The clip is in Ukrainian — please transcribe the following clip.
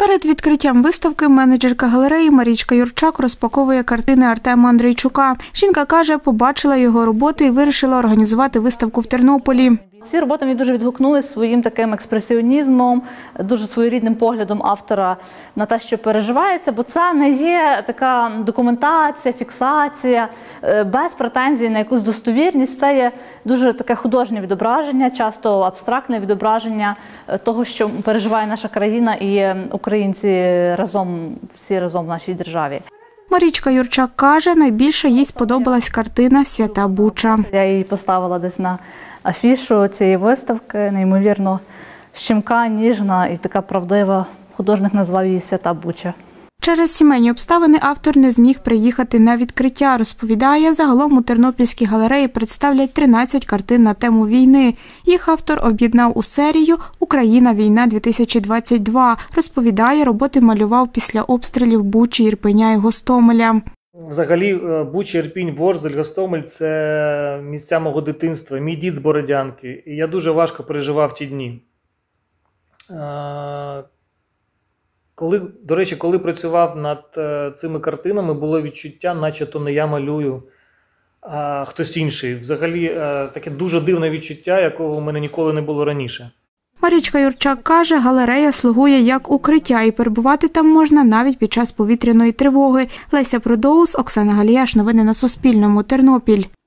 Перед відкриттям виставки менеджерка галереї Марічка Юрчак розпаковує картини Артема Андрійчука. Жінка каже, побачила його роботи і вирішила організувати виставку в Тернополі. Ці роботи мені дуже відгукнулися своїм таким експресіонізмом, дуже своєрідним поглядом автора на те, що переживається, бо це не є така документація, фіксація, без претензій на якусь достовірність. Це є дуже таке художнє відображення, часто абстрактне відображення того, що переживає наша країна і українці разом, всі разом в нашій державі. Марічка Юрчак каже, найбільше їй сподобалась картина «Свята Буча». Я її поставила десь на афішу цієї виставки, неймовірно щемка, ніжна і така правдива. Художник назвав її «Свята Буча». Через сімейні обставини автор не зміг приїхати на відкриття. Розповідає, загалом у Тернопільській галереї представлять 13 картин на тему війни. Їх автор об'єднав у серію «Україна. Війна. 2022». Розповідає, роботи малював після обстрілів Бучі, Ірпеня і Гостомеля. Взагалі, Буча, Ірпінь, Ворзель, Гостомель – це місця мого дитинства, мій дід з Бородянки. І я дуже важко переживав ті дні. Коли працював над цими картинами, було відчуття, наче то не я малюю, а хтось інший. Взагалі, таке дуже дивне відчуття, якого у мене ніколи не було раніше. Марічка Юрчак каже, галерея слугує як укриття і перебувати там можна навіть під час повітряної тривоги. Леся Продоус, Оксана Галіяш. Новини на Суспільному. Тернопіль.